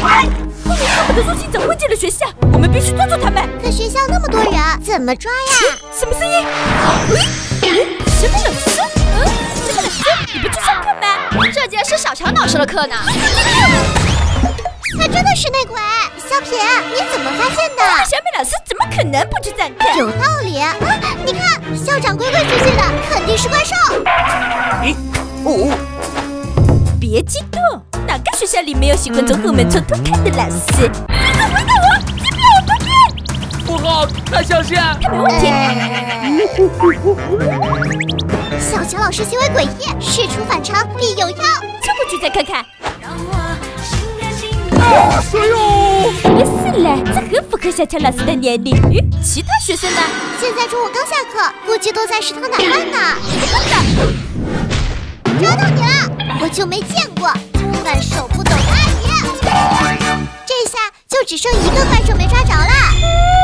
后面恨不得入侵者混进了学校，我们必须抓住他们。 可学校那么多人，怎么抓呀？ 什么声音？什么老师？什么老师？你不去上课吗？ 这节是小强老师的课呢。 他真的是内鬼！小品，你怎么发现的？ 小美老师怎么可能不去上课？ 有道理啊！你看，校长规规矩矩的，肯定是怪兽。 别激动，哪个学校里没有喜欢从后门从偷看的老师？回答我，你不要我偷看！ 不好，太小心！ 他没问题。 小强老师行为诡异，事出反常必有妖。 凑过去再看看。 谁哟？ 没事了，这很符合小强老师的年龄。其他学生呢？ 现在中午刚下课，估计都在食堂打饭呢。抓到你了！我就没见过饭手不抖的阿姨。这下就只剩一个怪兽没抓着了。